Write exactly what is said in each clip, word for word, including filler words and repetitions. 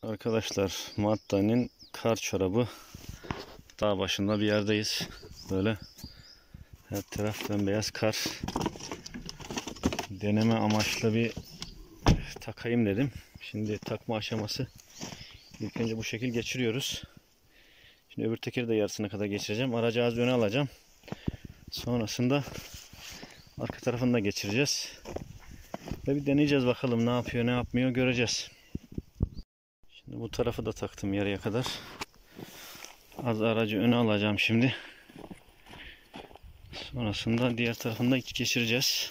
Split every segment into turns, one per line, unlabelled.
Arkadaşlar, Matta'nın kar çorabı dağ başında bir yerdeyiz. Böyle her taraf bembeyaz kar. Deneme amaçlı bir takayım dedim. Şimdi takma aşaması. İlk önce bu şekil geçiriyoruz. Şimdi öbür tekeri de yarısına kadar geçireceğim. Aracı az öne alacağım. Sonrasında arka tarafını da geçireceğiz. Ve bir deneyeceğiz bakalım ne yapıyor ne yapmıyor göreceğiz. Şimdi bu tarafı da taktım yarıya kadar. Az aracı öne alacağım şimdi. Sonrasında diğer tarafını da geçireceğiz.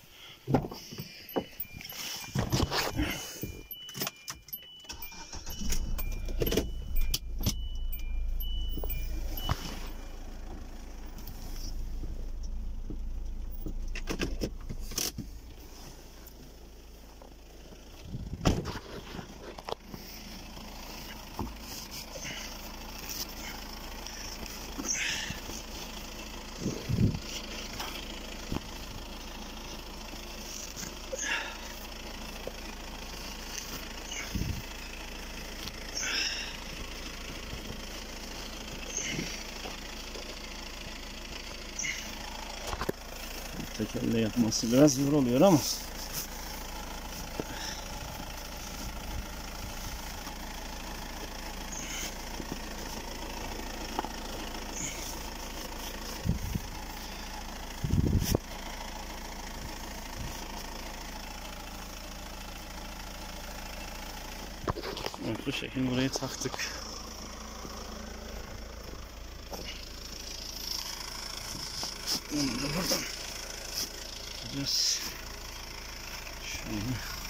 Tekerle yapması biraz zor oluyor ama evet, bu şekilde burayı taktık. Bunu da buradan tutacağız. Şöyle.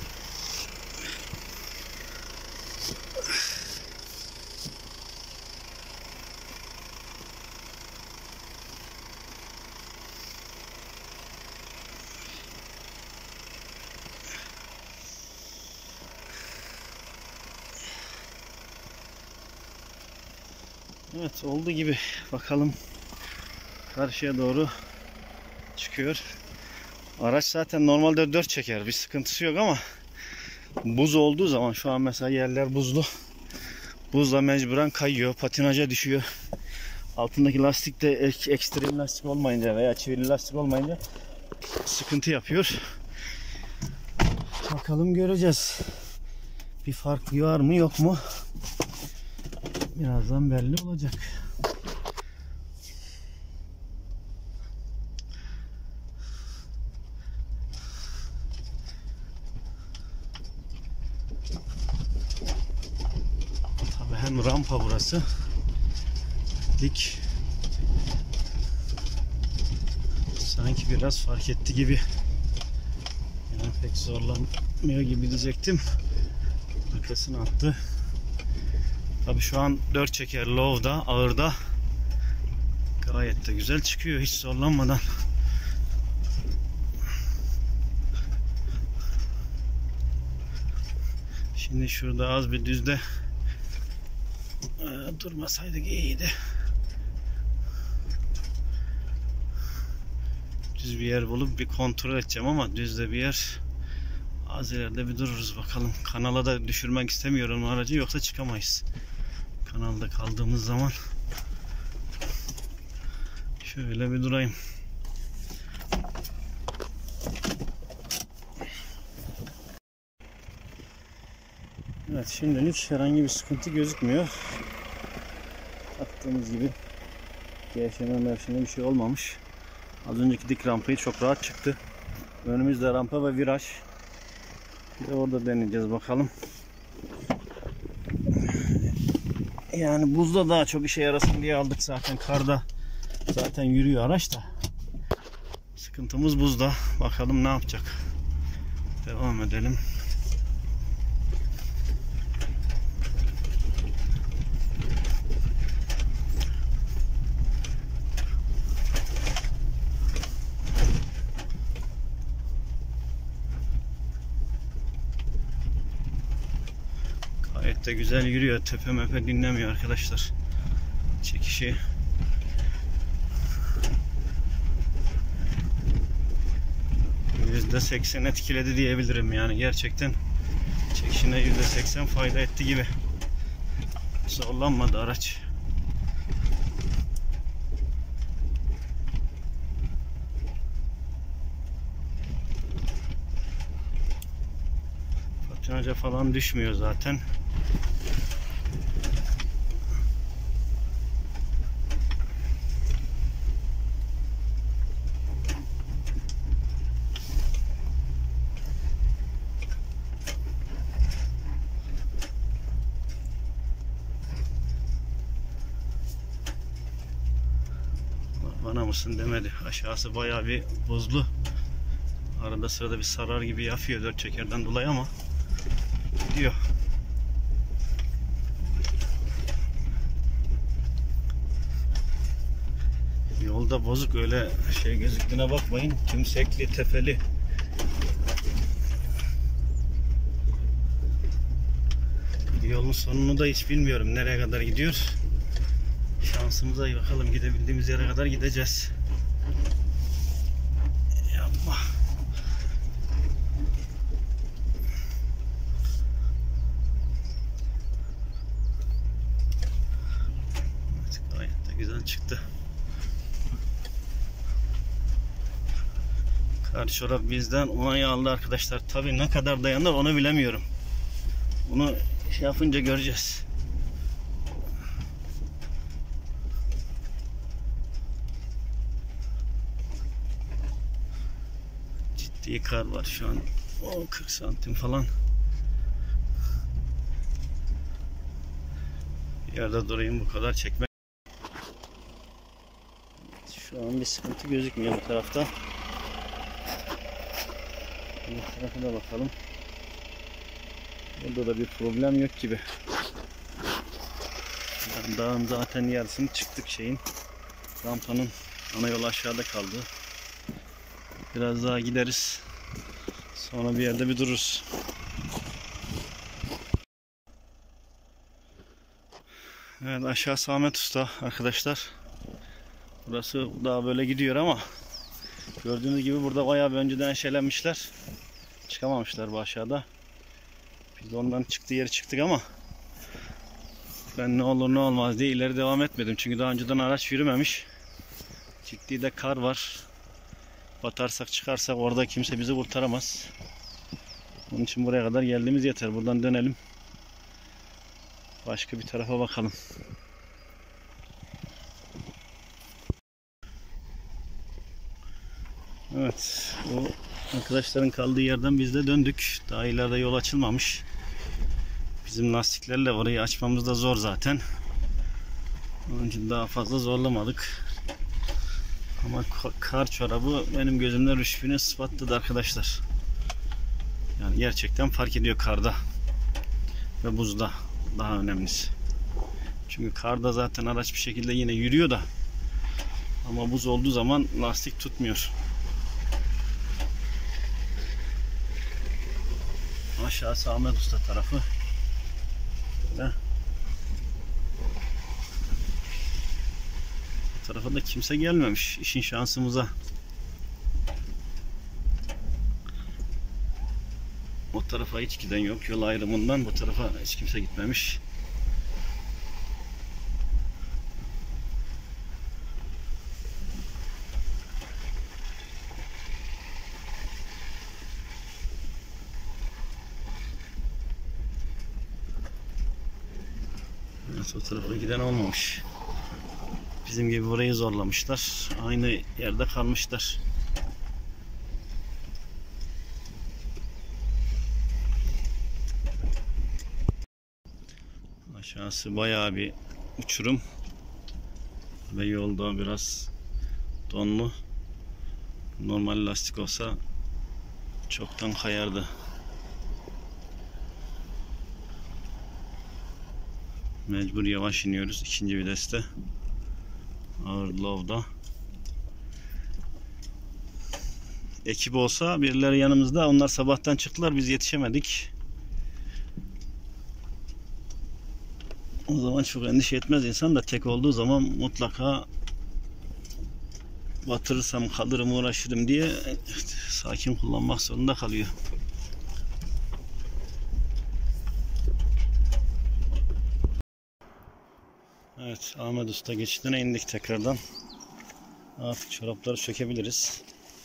Evet, oldu gibi. Bakalım karşıya doğru çıkıyor. Araç zaten normalde dört çeker. Bir sıkıntısı yok ama buz olduğu zaman şu an mesela yerler buzlu. Buzla mecburen kayıyor. Patinaja düşüyor. Altındaki lastik de ekstrem lastik olmayınca veya çivili lastik olmayınca sıkıntı yapıyor. Bakalım göreceğiz. Bir fark var mı yok mu? Birazdan belli olacak. Tabii hem rampa burası. Dik. Sanki biraz fark etti gibi. Yani pek zorlanmıyor gibi diyecektim. Arkasını attı. Tabii şu an dört çeker low'da, ağırda gayet de güzel çıkıyor hiç zorlanmadan. Şimdi şurada az bir düzde e, durmasaydık iyiydi. Düz bir yer bulup bir kontrol edeceğim ama düzde bir yer. Az ileride bir dururuz bakalım. Kanala da düşürmek istemiyorum aracı, yoksa çıkamayız. Kanalda kaldığımız zaman şöyle bir durayım. Evet, şimdilik herhangi bir sıkıntı gözükmüyor. Taktığımız gibi gevşeme mevşeme bir şey olmamış. Az önceki dik rampayı çok rahat çıktı. Önümüzde rampa ve viraj. Bir de orada deneyeceğiz bakalım. Yani buzda daha çok işe yarasın diye aldık zaten. Karda zaten yürüyor araç da. Sıkıntımız buzda. Bakalım ne yapacak. Devam edelim. Gayet de güzel yürüyor. Tepe mepe dinlemiyor arkadaşlar. Çekişi yüzde seksen etkiledi diyebilirim yani, gerçekten çekişine yüzde seksen fayda etti gibi. Zorlanmadı araç. Patinaja falan düşmüyor zaten. Bana mısın demedi. Aşağısı bayağı bir buzlu. Arada sırada bir sarar gibi yapıyor dört çekerden dolayı ama gidiyor. Yolda bozuk öyle şey gözüktüğüne bakmayın. Tümsekli, tepeli. Yolun sonunu da hiç bilmiyorum nereye kadar gidiyor. Şansımıza bakalım, gidebildiğimiz yere kadar gideceğiz. Yapma. Evet, gayet de güzel çıktı. Kar çorap bizden onayı aldı arkadaşlar. Tabii ne kadar dayanır onu bilemiyorum. Bunu şey yapınca göreceğiz. Ciddi kar var şu an. O kırk santim falan. Bir yerde durayım, bu kadar çekmek. Şu an bir sıkıntı gözükmüyor bu tarafta. Bu tarafa da bakalım. Burada da bir problem yok gibi. Yani dağın zaten yarısını çıktık şeyin. Rampanın ana yolu aşağıda kaldı. Biraz daha gideriz. Sonra bir yerde bir dururuz. Evet, aşağısı Ahmet Usta arkadaşlar. Burası daha böyle gidiyor ama gördüğünüz gibi burada bayağı bir önceden şeylenmişler. Çıkamamışlar bu aşağıda. Biz de ondan çıktığı yeri çıktık ama ben ne olur ne olmaz diye ileri devam etmedim. Çünkü daha önceden araç yürümemiş. Ciddi de kar var. Batarsak çıkarsak orada kimse bizi kurtaramaz. Onun için buraya kadar geldiğimiz yeter. Buradan dönelim. Başka bir tarafa bakalım. Evet. O arkadaşların kaldığı yerden biz de döndük. Daha ileride yol açılmamış. Bizim lastiklerle orayı açmamız da zor zaten. Onun için daha fazla zorlamadık. Ama kar çorabı benim gözümde rüşvini ispatladı arkadaşlar. Yani gerçekten fark ediyor karda ve buzda, daha önemlisi. Çünkü karda zaten araç bir şekilde yine yürüyor da, ama buz olduğu zaman lastik tutmuyor. Aşağısı Ahmet Usta tarafı. Ve bu tarafa da kimse gelmemiş. İşin şansımıza. O tarafa hiç giden yok. Yol ayrımından bu tarafa hiç kimse gitmemiş. Evet, o tarafa giden olmamış. Bizim gibi burayı zorlamışlar. Aynı yerde kalmışlar. Aşağısı bayağı bir uçurum ve yolda biraz donlu. Normal lastik olsa çoktan kayardı. Mecbur yavaş iniyoruz ikinci viteste. Ağır low'da. Ekip olsa birileri yanımızda, onlar sabahtan çıktılar, biz yetişemedik. O zaman çok endişe etmez insan da, tek olduğu zaman mutlaka batırırsam kalırım, uğraşırım diye sakin kullanmak zorunda kalıyor. Evet, Ahmet Usta geçidine indik tekrardan. Artık çorapları sökebiliriz.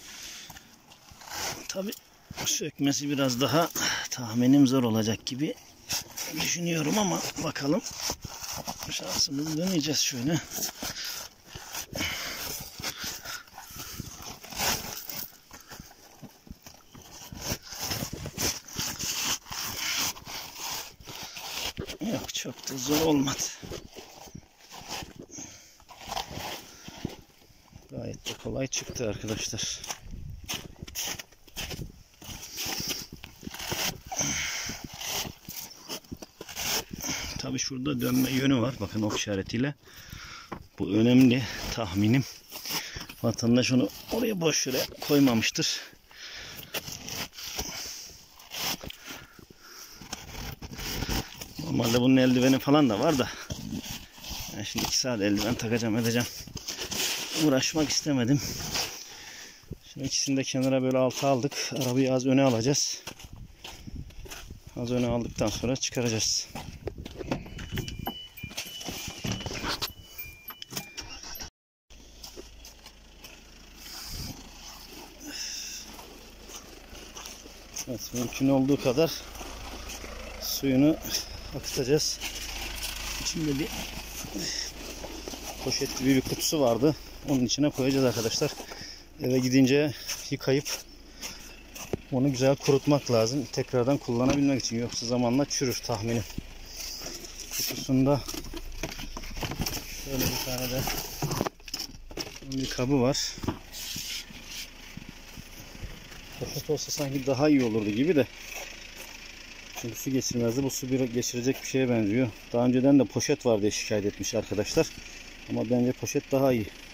Tabi sökmesi biraz daha tahminim zor olacak gibi düşünüyorum ama bakalım. Şansımızı deneyeceğiz şöyle. Yok, çok da zor olmadı. Gayet de kolay çıktı arkadaşlar. Tabi şurada dönme yönü var. Bakın ok işaretiyle. Bu önemli tahminim. Vatandaş onu oraya boş yere koymamıştır. Normalde bunun eldiveni falan da var da. Ben şimdi iki saat eldiven takacağım edeceğim. Uğraşmak istemedim. Şimdi ikisini de kenara böyle alta aldık. Arabayı az öne alacağız. Az öne aldıktan sonra çıkaracağız. Evet, mümkün olduğu kadar suyunu akıtacağız. İçinde bir poşet gibi bir kutusu vardı. Onun içine koyacağız arkadaşlar. Eve gidince yıkayıp onu güzel kurutmak lazım. Tekrardan kullanabilmek için. Yoksa zamanla çürür tahminim. Kutusunda şöyle bir tane de bir kabı var. Poşet olsa sanki daha iyi olurdu gibi de. Çünkü su geçirmezdi. Bu su bir geçirecek bir şeye benziyor. Daha önceden de poşet var diye şikayet etmiş arkadaşlar. Ama bence poşet daha iyi.